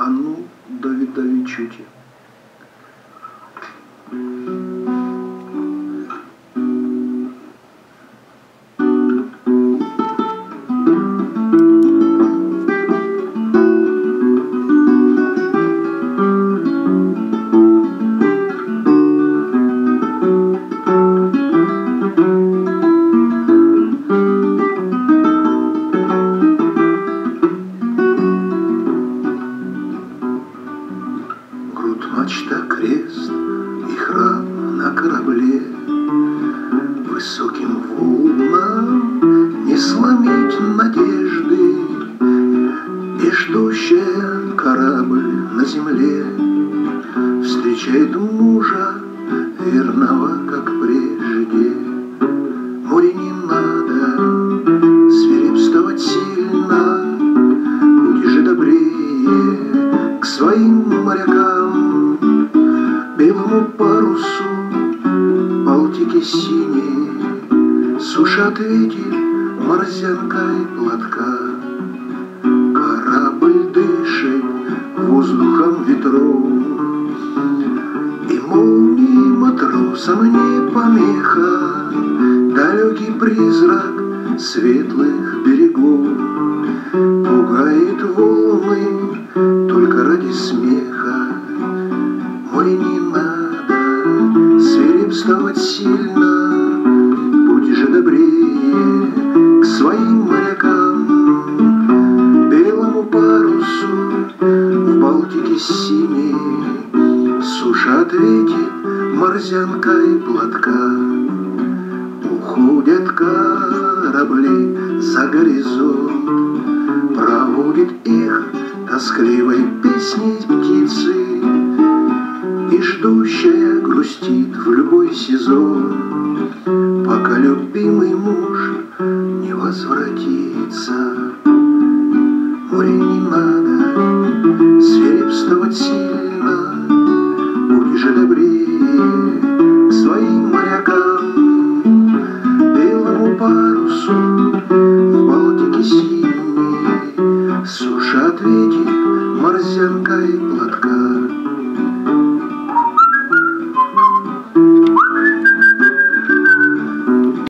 А ну, дави, дави, чути. Мачта, крест и храм на корабле, высоким волнам не сломить надежды, и ждущая корабль на земле встречает мужа верного, как прежде. Море не надо свирепствовать сильно, будь же добрее к своим морякам. Белому парусу Балтики синей суша ответит морзянкой платка. Корабль дышит воздухом ветров, и молнии матросам не помеха. Далекий призрак светлых берегов пугает волны только ради смеха. Море не надо свирепствовать сильно, будь же добрее к своим морякам. Белому парусу в Балтике синей суша ответит морзянкой платка. Уходят корабли за горизонт, проводит их тоскливой песней птицы, и ждущая грустит в любой сезон, пока любимый муж не возвратится. Море не надо свирепствовать сильно, будь же добрее к своим морякам. Белому парусу в Балтике синей суша ответит морзянкой платка.